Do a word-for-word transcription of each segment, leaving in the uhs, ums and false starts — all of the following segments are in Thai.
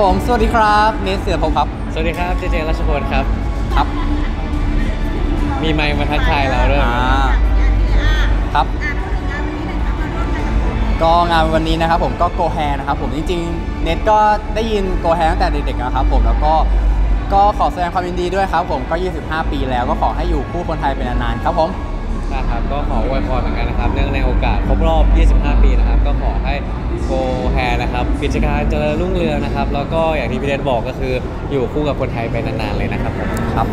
ผมสวัสดีครับเนสเสือพงศ์ครับสวัสดีครับเจเจรัชพลครับครับมีไมค์มาทักทายเราด้วยครับก็งานวันนี้นะครับผมก็โกแฮนะครับผมจริงๆเน็ตก็ได้ยินโกแฮตั้งแต่เด็กๆนะครับผมแล้วก็ก็ขอแสดงความยินดีด้วยครับผมก็ยี่สิบห้าปีแล้วก็ขอให้อยู่คู่คนไทยเป็นนานๆครับผมนะครับก็ขออวยพรเหมือนกันนะครับเนื่องในโอกาสครบรอบยี่สิบห้าปีนะครับก็ขอให้โกแฮนะครับกิจการเจริญรุ่งเรืองนะครับแล้วก็อย่างที่พี่เดชบอกก็คืออยู่คู่กับคนไทยไปนานๆเลยนะครับผมครับ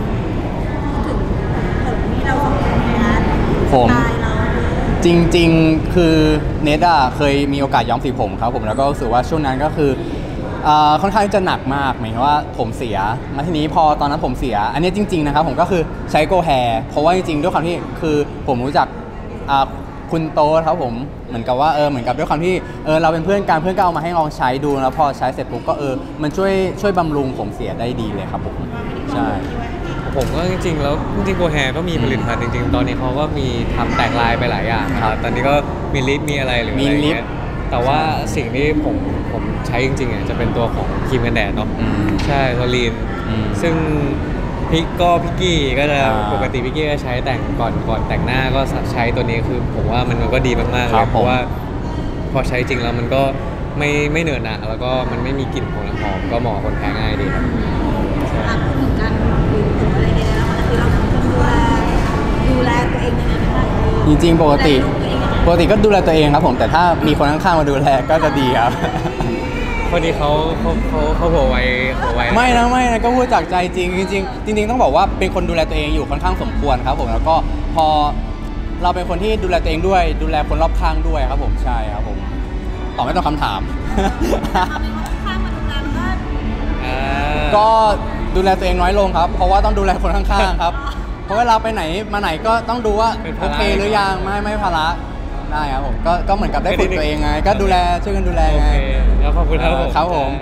ถึงนี้เราสองคนนะผมจริงๆคือเนทอะเคยมีโอกาสย้อมสีผมครับผมแล้วก็รู้สึกว่าช่วงนั้นก็คือค่อนข้างจะหนักมากหมายถึงว่าผมเสียมาทีนี้พอตอนนั้นผมเสียอันนี้จริงๆนะครับผมก็คือใช้โกแฮเพราะว่าจริงๆด้วยความที่คือผมรู้จักคุณโตครับผมเหมือนกับว่าเออเหมือนกับด้วยความที่เออเราเป็นเพื่อนกันเพื่อนก็เอามาให้ลองใช้ดูแล้วพอใช้เสร็จปุ๊บก็เออมันช่วยช่วยบำรุงผมเสียได้ดีเลยครับผมใช่ผมก็จริงๆแล้วจริงๆโกแฮก็มีผลิตภัณฑ์จริงๆตอนนี้เขาก็มีทำแตกลายไปหลายอย่างครับตอนนี้ก็มีลิปมีอะไรหรืออะไรเงี้ยแต่ว่าสิ่งที่ผมผมใช้จริงๆอ่ะจะเป็นตัวของครีมกันแดดเนาะใช่ทอรีนซึ่งพี่ก็พี่กี้ก็จะปกติพี่กี้ก็ใช้แต่งก่อนก่อนแต่งหน้าก็ใช้ตัวนี้คือผมว่ามันก็ดีมากๆเลยเพราะว่าพอใช้จริงแล้วมันก็ไม่ไม่เหนอะหนะแล้วก็มันไม่มีกลิ่นของน้ำหอมก็เหมาะคนแพ้ง่ายดีครับเหมือนกันถึงอะไรเนี่ยนะคือเราดูแลดูแลตัวเองยังไงบ้างจริงๆปกติปกติก็ดูแลตัวเองครับผมแต่ถ้ามีคนข้างๆมาดูแลก็จะดีครับพอดีเขาเขาเขาเขาหัวไวหัวไวไม่นะไม่นะก็พูดจากใจจริงจริงจริงๆต้องบอกว่าเป็นคนดูแลตัวเองอยู่ค่อนข้างสมควรครับผมแล้วก็พอเราเป็นคนที่ดูแลตัวเองด้วยดูแลคนรอบข้างด้วยครับผมใช่ครับผมตอบไม่ต้องคำถามก็ดูแลตัวเองน้อยลงครับเพราะว่าต้องดูแลคนข้างๆครับเพราะเวลาไปไหนมาไหนก็ต้องดูว่าโอเคหรือยังไม่ไม่ภาระได้ครับผมก็ก็เหมือนกับได้ฝึกตัวเองไงก็ดูแลช่วยกันดูแลไงแล้วขอบคุณครับผมครับผม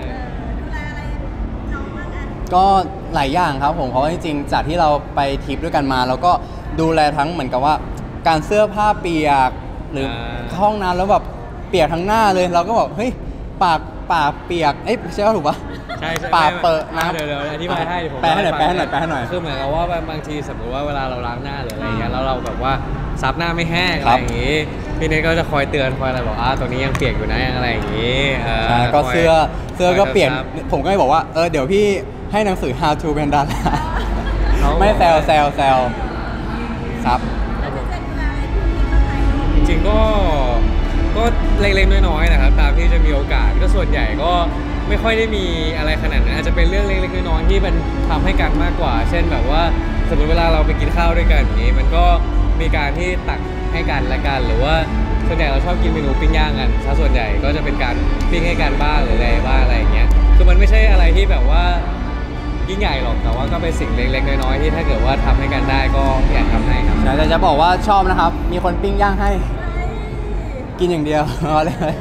ก็หลายอย่างครับผมเพราะว่าจริงๆจากที่เราไปทริปด้วยกันมาแล้วก็ดูแลทั้งเหมือนกับว่าการเสื้อผ้าเปียกหรือเข้าห้องน้ำแล้วแบบเปียกทั้งหน้าเลยเราก็บอกเฮ้ยปากปากเปียกเอ๊ะใช่ถูกปะใช่ปากเปิดนะเดี๋ยวเดี๋ยวอธิบายให้ผมแปลให้หน่อยแปลให้หน่อยแปลให้หน่อยคือเหมือนกับว่าบางทีสมมติว่าเวลาเราล้างหน้าหรืออะไรเงี้ยแล้วเราแบบว่าซับหน้าไม่แห้งอะไรอย่างงี้พี่เนทก็จะคอยเตือนคอยอะไรบอกอ่าตัวนี้ยังเปียกอยู่นะอะไรอย่างงี้ใช่ก็เสื้อเสื้อก็เปียกผมก็เลยบอกว่าเออเดี๋ยวพี่ให้หนังสือ how to เป็นดาราไม่แซวแซวแซวครับจริงๆก็ก็เล็กๆน้อยๆนะครับตามที่จะมีโอกาสก็ส่วนใหญ่ก็ไม่ค่อยได้มีอะไรขนาดนั้นอาจจะเป็นเรื่องเล็กๆน้อยๆที่มันทำให้กันมากกว่าเช่นแบบว่าสมมติเวลาเราไปกินข้าวด้วยกันอย่างนี้มันก็มีการที่ตักให้กันและกันหรือว่าส่วนใหญ่เราชอบกินเมนูปิ้งย่างกันถ้าส่วนใหญ่ก็จะเป็นการปิ้งให้กันบ้างหรืออะไรบ้างอะไรอย่างเงี้ยคือมันไม่ใช่อะไรที่แบบว่ายิ่งใหญ่หรอกแต่ว่าก็เป็นสิ่งเล็กๆน้อยๆที่ถ้าเกิดว่าทำให้กันได้ก็อยากทำให้ครับแต่จะบอกว่าชอบนะครับมีคนปิ้งย่างให้กินอย่างเดียวเอาเลย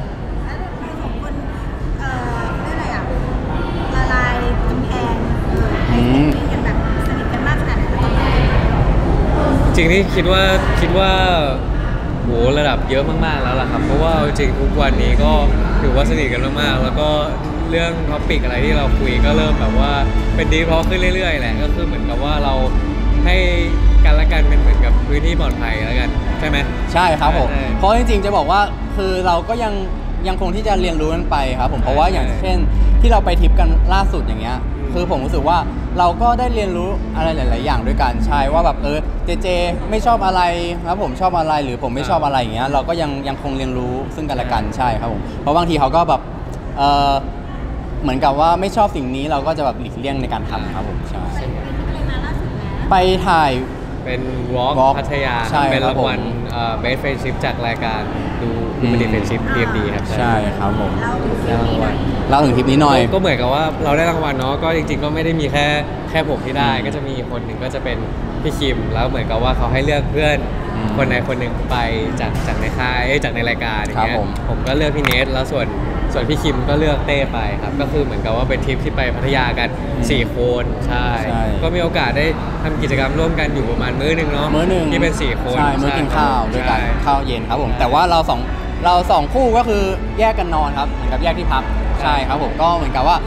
จริงที่คิดว่าคิดว่าโหระดับเยอะมากๆแล้วล่ะครับเพราะว่าจริงทุกวันนี้ก็ถือว่าสนิทกันมากๆแล้วก็เรื่องท็อปิกอะไรที่เราคุยก็เริ่มแบบว่าเป็นดีเพราะขึ้นเรื่อยๆแหละก็คือเหมือนกับว่าเราให้กันและกันเป็นเหมือนกับพื้นที่ปลอดภัยแล้วกันใช่ไหมใช่ครับผมเพราะจริงๆจะบอกว่าคือเราก็ยังยังคงที่จะเรียนรู้กันไปครับผมเพราะว่าอย่างเช่นที่เราไปทริปกันล่าสุดอย่างเงี้ยคือผมรู้สึกว่าเราก็ได้เรียนรู้อะไรหลายๆอย่างด้วยกันใช่ว่าแบบเออเจเจไม่ชอบอะไรครับผมชอบอะไรหรือผมไม่ชอบอะไรอย่างเงี้ยเราก็ยังยังคงเรียนรู้ซึ่งกันและกันใช่ครับผมเพราะบางทีเขาก็แบบเออเหมือนกับว่าไม่ชอบสิ่งนี้เราก็จะแบบหลีกเลี่ยงในการทำครับผมใช่ไปถ่ายเป็นวอล์กพัทยาเป็นรางวัลเบสเฟรนชิพจากรายการดูดูมันดีเฟรนชิพ พี เอ็ม ดีครับใช่ครับผมได้รางวัลเล่าถึงทริปนี้หน่อยก็เหมือนกับว่าเราได้รางวัลเนาะก็จริงๆก็ไม่ได้มีแค่แค่ผมที่ได้ก็จะมีคนหนึ่งก็จะเป็นพี่คิมแล้วเหมือนกับว่าเขาให้เลือกเพื่อนคนใดคนหนึ่งไปจากจากในค่ายจากในรายการอย่างเงี้ยผมก็เลือกพี่เนทแล้วส่วนส่วนพี่คิมก็เลือกเต้ไปครับก็คือเหมือนกับว่าเป็นทริปที่ไปพัทยากันสี่คนใช่ก็มีโอกาสได้ทำกิจกรรมร่วมกันอยู่ประมาณมื้อนึงเนาะมื้อนึงที่เป็นสี่คนใช่มื้อกินข้าวด้วยกันข้าวเย็นครับผมแต่ว่าเราสองเราสองคู่ก็คือแยกกันนอนครับเหมือนกับแยกที่พักใช่ครับผมก็เหมือนกับว่า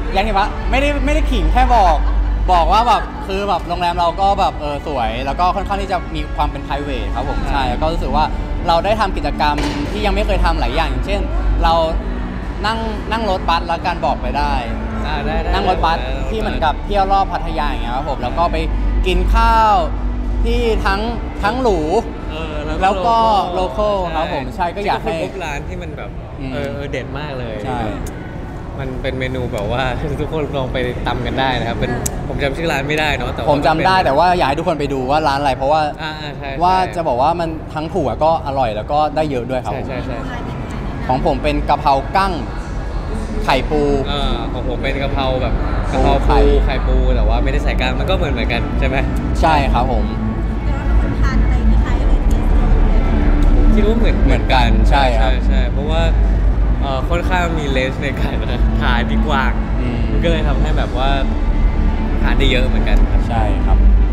ยังไงวะไม่ได้ไม่ได้ขิงแค่บอก บอกว่าแบบคือแบบโรงแรมเราก็แบบเออสวยแล้วก็ค่อนข้างที่จะมีความเป็น private ครับผมใช่แล้วก็รู้สึกว่าเราได้ทำกิจกรรมที่ยังไม่เคยทำหลายอย่างอย่างเช่น เรานั่งนั่งรถบัสแล้วการบอกไปได้อ่าได้ได้นั่งรถบัสที่เหมือนกับเที่ยวรอบพัทยาอย่างเงี้ยครับผมแล้วก็ไปกินข้าวที่ทั้งทั้งหรูเออแล้วก็ local ครับผมใช่ก็อยากให้พบร้านที่มันแบบอืมเออเออเด็ดมากเลยใช่มันเป็นเมนูแบบว่า ทุกคนลองไปตำกันได้นะครับเป็นผมจำชื่อร้านไม่ได้เนาะแต่ว่าผมจำได้นเป็นแต่ว่าอยากให้ทุกคนไปดูว่าร้านอะไรเพราะว่าอ่าอ่าใช่ว่าใช่จะบอกว่ามันทั้งถูกก็อร่อยแล้วก็ได้เยอะด้วยครับใช่ผมใช่ใช่อะไรยังไงนะของผมเป็นกะเพรากั้งไข่ปูเออของผมเป็นกะเพราแบบกะปูเพราไข่ปูไข่ปูแต่ว่าไม่ได้ใส่กลางมันก็เหมือนเหมือนกันใช่ไหมใช่ครับผมแต่ว่าเป็นคนทานอะไรคล้ายๆอะไรเทสโตเลยคิดว่าเหมือนเหมือนกันใช่ครับใช่ใช่เพราะว่าเอ่อค่อนข้างมีเลสในการทานที่กว้างอืมมันก็เลยทำให้แบบว่าทานได้เยอะเหมือนกันครับใช่ครับ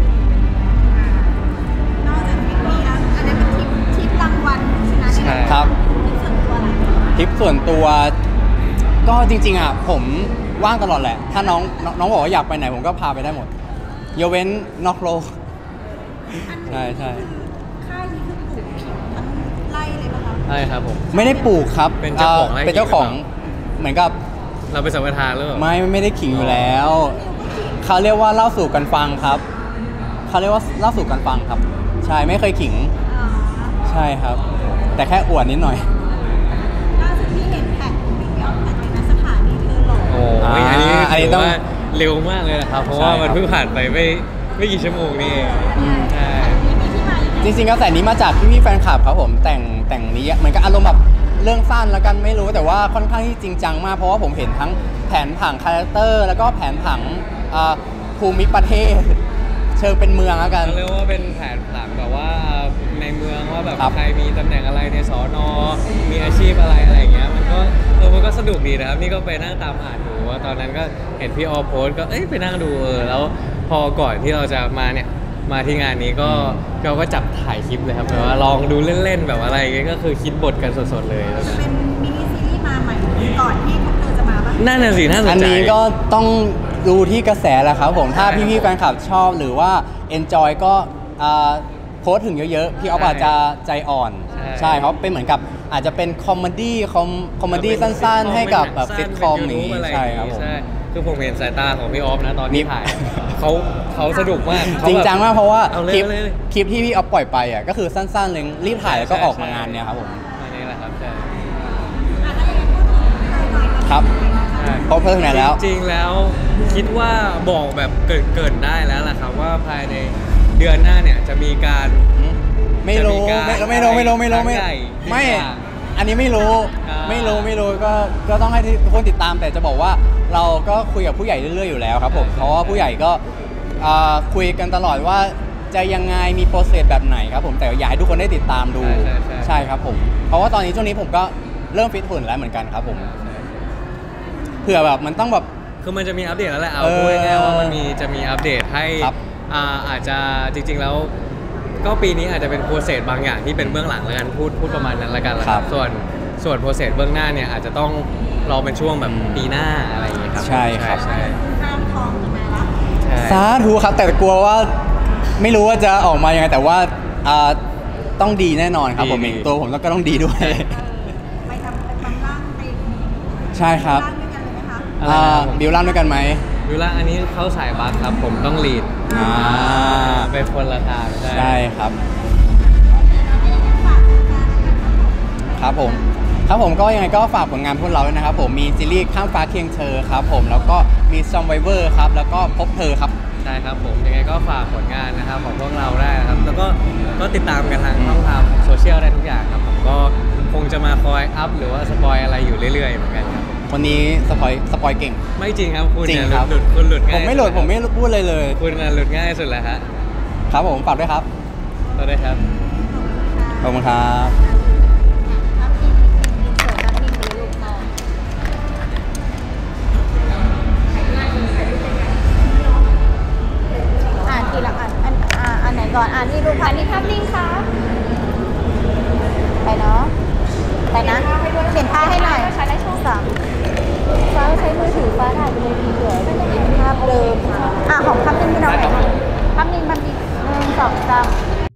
นอกจากทริปนี้แล้วอันนั้นเป็นทริปทริปรางวัลชนะใช่ครับทริปส่วนตัวอะไรทริปส่วนตัวก็จริงๆอ่ะผมว่างตลอดแหละ ถ้าน้องน้องน้องบอกว่าอยากไปไหนผมก็พาไปได้หมดยกเว้นนอกโลก ใช่ใช่ค่ายนี้คือปลูกผิวทั้งไร่เลยป่ะคะใช่ครับผมไม่ได้ปลูกครับเป็นเจ้าของไร่เป็นเจ้าของหรือเปล่เหมือนกับเราไปสัมปทานหรือเปล่าไม่ไม่ได้ขิงอยู่แล้ว เขาเรียกว่าเล่าสู่กันฟังครับ เขาเรียกว่าเล่าสู่กันฟังครับ ใช่ไม่เคยขิงอ๋อใช่ครับ แต่แค่อวดนิดหน่อยล่าสุดที่เห็นแผนที่พี่ออฟแผนในสถานีเธอหลงโอ้ยอันนี้อ่าอันนี้ถืต้องว่าเร็วมากเลยนะครับ เพราะว่าใช่ครับมันเพิ่งผ่านไปไม่ไม่กี่ชั่วโมงนี่เองอืมใช่มีมีที่มายังไงจริงๆกระแสนี้มาจากพี่พี่ๆแฟนคลับครับผมแต่งแต่งนี้เหมือนกับอารมณ์แบบเรื่องสั้นแล้วกันไม่รู้แต่ว่าค่อนข้างที่จริงจังมากเพราะว่าผมเห็นทั้งแผนผังคาแรคเตอร์แล้วก็แผนผังอ่าภูมิประเทศ เชิงเป็นเมืองแล้วกันเขาเรียกว่าเป็นแผนผังแบบว่าในเมืองว่าแบบครับใครมีตำแหน่งอะไรในสอนอมีอาชีพอะไรอะไรอย่างเงี้ยมันก็เออมันก็สนุกดีนะครับนี่ก็ไปนั่งตามอ่านดูว่าตอนนั้นก็เห็นพี่ออโพสต์ก็เอ้ยไปนั่งดูเออแล้วพอก่อนที่เราจะมาเนี่ยมาที่งานนี้ก็เราก็จับถ่ายคลิปเลยครับแบบว่าลองดูเล่นๆแบบอะไรอย่างเงี้ยก็คือคิดบทกันสดๆเลยจะเป็นมินิซีรีส์มาใหม่ก่อนที่พวกเธอจะมาบ้างนั่นน่ะสิน่าสนใจอันนี้ก็ต้องดูที่กระแสแหละครับผมถ้าใช่พี่ๆแฟนคลับชอบหรือว่า enjoy ก็อ่าโพสต์ถึงเยอะๆ พี่ออฟใช่อาจจะใจอ่อนใช่ใช่เพราะเป็นเหมือนกับอาจจะเป็นคอมเมดี้คอมคอมเมดี้สั้นๆ ให้กับแบบซิทคอมอย่างนี้ใช่ครับผมใช่คือผมเห็นสายตาของพี่ออฟนะตอนนี่ที่ถ่ายเขาเขาสนุกมากเขจริงจังมากเพราะว่าเอาเลยคลิปเอาเลยคลิปที่พี่ออฟปล่อยไปอ่ะก็คือสั้นๆเลยรีบถ่ายแล้วก็ออกมางานเนี่ยครับผมอันนี้แหละครับใช่อ่ะถ้าอย่างนั้นพูดถึงเธอหน่อยครับใช่เพราะเพิ่งไหนแล้วจริงๆแล้วคิดว่าบอกแบบเกิดเกิดได้แล้วล่ะครับว่าภายในเดือนหน้าเนี่ยจะมีการไม่รู้จะมีการไม่ไม่รู้ไม่รู้ไม่รู้ไม่ครั้งใหญ่ไม่ที่จะอันนี้ไม่รู้อ่าไม่รู้ไม่รู้ก็ก็ต้องให้ทุกคนติดตามแต่จะบอกว่าเราก็คุยกับผู้ใหญ่เรื่อยๆอยู่แล้วครับผมเพราะว่าผู้ใหญ่ก็อ่าคุยกันตลอดว่าจะยังไงมีโปรเซสแบบไหนครับผมแต่อยากให้ทุกคนได้ติดตามดูใช่ใช่ใช่ใช่ครับผมเพราะว่าตอนนี้ช่วงนี้ผมก็เริ่มฟิตหุ่นแล้วเหมือนกันครับผมเผื่อแบบมันต้องแบบคือมันจะมีอัปเดตแล้วแหละเอาเออพูดง่ายๆว่ามันมีจะมีอัปเดตให้ครับอ่าอาจจะจริงๆแล้ว ก็ปีนี้อาจจะเป็นโปรเซสบางอย่างที่เป็นเบื้องหลังแล้วกันพูดพูดประมาณนั้นละกันละคครัรับบ ส่วนส่วนโปรเซสเบื้องหน้าเนี่ยอาจจะต้องรอเป็นช่วงแบบอืมปีหน้าอะไรอย่างเงี้ยครับใช่ครับใช่ข้ามทองมาแล้วใช่สาธุครับแต่กลัวว่าไม่รู้ว่าจะออกมายังไงแต่ว่าอ่าต้องดีแน่นอนครับผมเองตัวผมก็ต้องดีด้วยเออไปทำไปทำร่างไปใช่ครับร่างด้วยกันเลยไหมคะอะไรอ่านะครับผมบิวล่ำด้วยกันไหมดูละอันนี้เข้าสายบัสครับผมต้องลีดอ่าเป็นคนละทางใช่ใช่ครับฝากแฟนๆแล้วกันครับครับผมครับผมก็ยังไงก็ฝากผลงานพวกเราด้วยนะครับผมมีซีรีส์ข้ามฟ้าเคียงเธอครับผมแล้วก็มีซอมไวเวอร์ครับแล้วก็พบเธอครับใช่ครับผมยังไงก็ฝากผลงานนะครับของพวกเราได้นะครับแล้วก็ก็ติดตามกันทางช่องทางโซเชียลได้ทุกอย่างครับผมก็คงจะมาคอยอัพหรือว่าสปอยอะไรอยู่เรื่อยๆเหมือนกันครับคนนี้สปอยสปอยเก่งไม่จริงครับคุณจริงเนี่ยครับหลุดคุณหลุดผง่ายมไม่หลุดผมไม่พูดเลยเลยคุณน่ะหลุดง่ายสุดแล้วฮะครับผมฝากด้วยครับก็ได้ครับขอบคุณครับครับอินอินเสิร์ตครับอินดูรูปน้องอ่านทีละอันอันอ่าอันไหนก่อนอ่านที่รูปพันนี่ภาพนิ่งค่ะไปเนาะไปนะเปลี่ยนท่าให้หน่อยใช้ได้ช่วงสามฟ้าใช้มือถือฟ้าถ่ายไปเลยดีสองสาม